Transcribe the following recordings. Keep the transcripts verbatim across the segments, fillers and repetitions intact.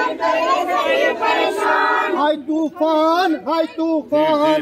हाय तूफान, हाय तूफान,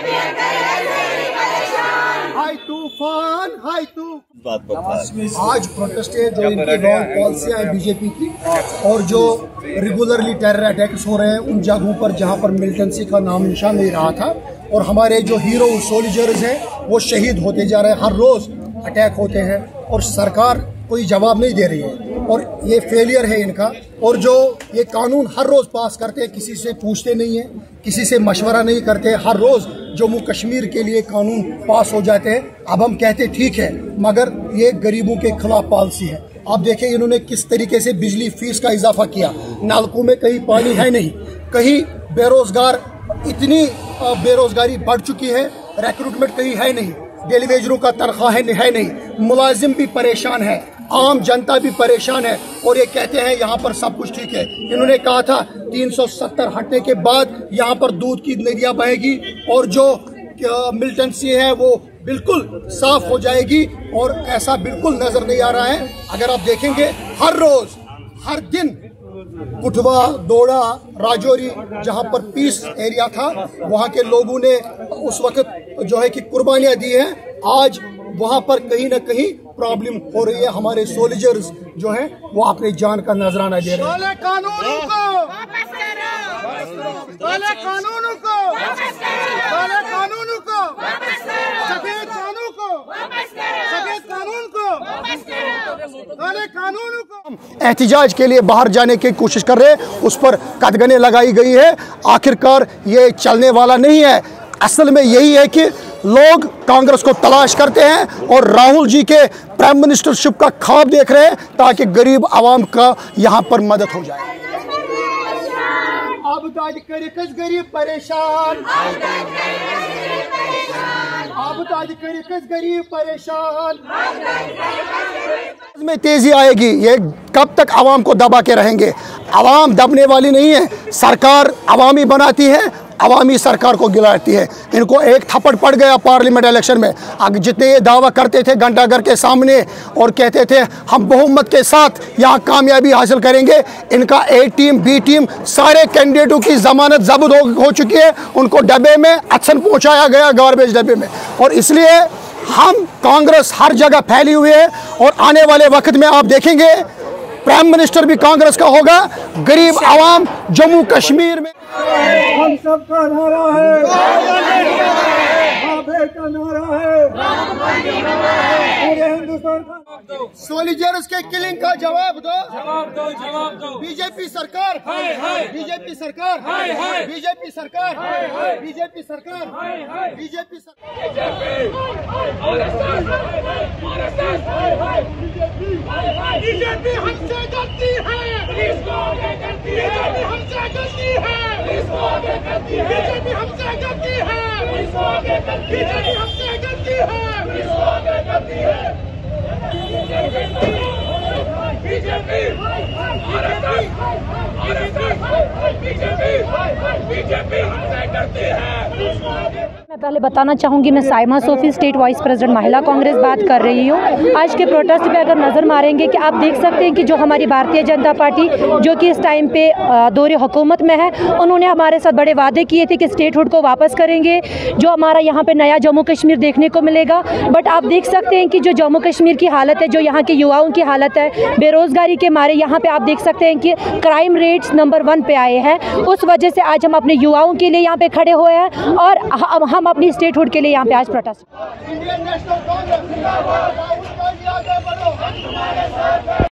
हाय तूफान, हाय तूफान। आज प्रोटेस्ट है जो इनकी रॉन्ग पॉलिसियां है बीजेपी की, और जो रेगुलरली टेरर अटैक्स हो रहे हैं उन जगहों पर जहां पर मिलिटेंसी का नाम निशान नहीं रहा था, और हमारे जो हीरो सोल्जर्स हैं वो शहीद होते जा रहे हैं। हर रोज अटैक होते हैं और सरकार कोई जवाब नहीं दे रही है, और ये फेलियर है इनका। और जो ये कानून हर रोज पास करते हैं, किसी से पूछते नहीं है, किसी से मशवरा नहीं करते। हर रोज जम्मू कश्मीर के लिए कानून पास हो जाते हैं। अब हम कहते ठीक है, मगर ये गरीबों के खिलाफ पॉलिसी है। आप देखें इन्होंने किस तरीके से बिजली फीस का इजाफा किया, नलकों में कहीं पानी है नहीं, कहीं बेरोजगार, इतनी बेरोजगारी बढ़ चुकी है, रिक्रूटमेंट कहीं है नहीं, डेली वेजरों का तनख्वाह है नहीं, मुलाजिम भी परेशान है, आम जनता भी परेशान है, और ये कहते हैं यहाँ पर सब कुछ ठीक है। इन्होंने कहा था तीन सौ सत्तर हटने के बाद यहाँ पर दूध की नदियाँ बहेगी और जो मिलिटेंसी है वो बिल्कुल साफ हो जाएगी, और ऐसा बिल्कुल नजर नहीं आ रहा है। अगर आप देखेंगे हर रोज हर दिन कुटवा, दोड़ा, राजौरी, जहां पर पीस एरिया था, वहां के लोगों ने उस वक्त जो है कि कुर्बानियां दी हैं। आज वहां पर कहीं ना कहीं प्रॉब्लम हो रही है। हमारे सोल्जर्स जो हैं वो अपनी जान का नजराना दे रहे हैं। काले कानूनों को वापस करो, काले कानूनों को वापस करो, काले कानूनों को वापस करो, सफेद कानून को वापस करो, सफेद कानून को वापस करो, काले कानूनों को। एहतिजाज के लिए बाहर जाने की कोशिश कर रहे हैं, उस पर कदगने लगाई गई है। आखिरकार ये चलने वाला नहीं है। असल में यही है कि लोग कांग्रेस को तलाश करते हैं और राहुल जी के प्राइम मिनिस्टरशिप का ख्वाब देख रहे हैं ताकि गरीब आवाम का यहाँ पर मदद हो जाए। अब कस गरीब परेशान, अब कस गरीब परेशान में तेजी आएगी। ये कब तक आवाम को दबा के रहेंगे? आवाम दबने वाली नहीं है। सरकार अवामी बनाती है, अवामी सरकार को गिराती है। इनको एक थप्पड़ पड़ गया पार्लियामेंट इलेक्शन में। अगर जितने ये दावा करते थे घंटाघर के सामने और कहते थे हम बहुमत के साथ यहाँ कामयाबी हासिल करेंगे, इनका ए टीम बी टीम सारे कैंडिडेटों की जमानत जब्त हो, हो चुकी है। उनको डब्बे में अच्छन पहुँचाया गया, गार्बेज डब्बे में। और इसलिए हम कांग्रेस हर जगह फैली हुई है, और आने वाले वक्त में आप देखेंगे प्राइम मिनिस्टर भी कांग्रेस का होगा। गरीब आवाम जम्मू कश्मीर में हम सबका नारा है, बाबे का नारा है, पूरे हिंदुस्तान का। सोल्जर्स के किलिंग का जवाब दो, जवाब दो, जवाब दो। बीजेपी सरकार, बीजेपी सरकार, बीजेपी सरकार, बीजेपी सरकार, बीजेपी बीजेपी हमसे गलती है, पुलिस को आगे करती है, बीजेपी हमसे गलती है, पुलिस को आगे करती है, बीजेपी हमसे गलती है, पुलिस को आगे करती है, बीजेपी हमसे गलती है, पुलिस को आगे करती है। बीजेपी बीजेपी हमसे करती है। मैं पहले बताना चाहूँगी, मैं Saima Sofi, state vice president Mahila Congress बात कर रही हूँ। आज के प्रोटेस्ट पे अगर नज़र मारेंगे कि आप देख सकते हैं कि जो हमारी भारतीय जनता पार्टी जो कि इस टाइम पे दौरे हुकूमत में है, उन्होंने हमारे साथ बड़े वादे किए थे कि स्टेटहुड को वापस करेंगे, जो हमारा यहाँ पे नया जम्मू कश्मीर देखने को मिलेगा। बट आप देख सकते हैं कि जो जम्मू कश्मीर की हालत है, जो यहाँ के युवाओं की हालत है, बेरोज़गारी के मारे यहाँ पे आप देख सकते हैं कि क्राइम रेट्स नंबर वन पे आए हैं। उस वजह से आज हम अपने युवाओं के लिए यहाँ पे खड़े हुए हैं, और हम अपनी स्टेटहुड के लिए यहाँ पे आज प्रोटेस्ट।